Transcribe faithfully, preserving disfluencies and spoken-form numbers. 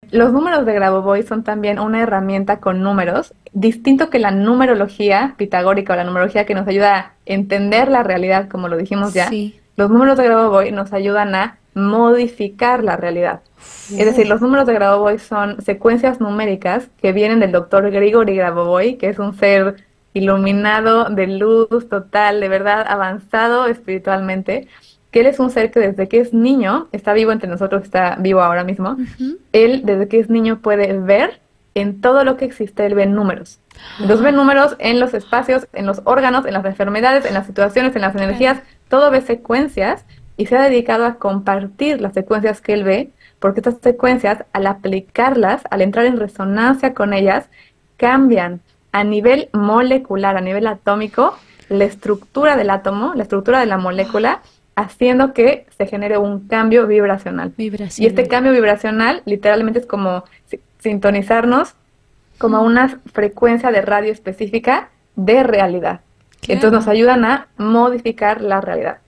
Los números de Grabovoi son también una herramienta con números, distinto que la numerología pitagórica o la numerología que nos ayuda a entender la realidad, como lo dijimos ya. Sí. Los números de Grabovoi nos ayudan a modificar la realidad. Es Uh, decir, los números de Grabovoi son secuencias numéricas que vienen del doctor Grigori Grabovoi, que es un ser iluminado de luz total, de verdad avanzado espiritualmente, que él es un ser que desde que es niño, está vivo entre nosotros, está vivo ahora mismo, ujú. él desde que es niño puede ver en todo lo que existe, él ve números. Entonces ve Ah, números en los espacios, en los órganos, en las enfermedades, en las situaciones, en las claro. energías, todo ve secuencias y se ha dedicado a compartir las secuencias que él ve, porque estas secuencias, al aplicarlas, al entrar en resonancia con ellas, cambian a nivel molecular, a nivel atómico, la estructura del átomo, la estructura de la Wow. molécula, haciendo que se genere un cambio vibracional. Y este Vibracional. cambio vibracional literalmente es como si- sintonizarnos como a Hmm, una frecuencia de radio específica de realidad. Entonces nos claro. ayudan a modificar la realidad.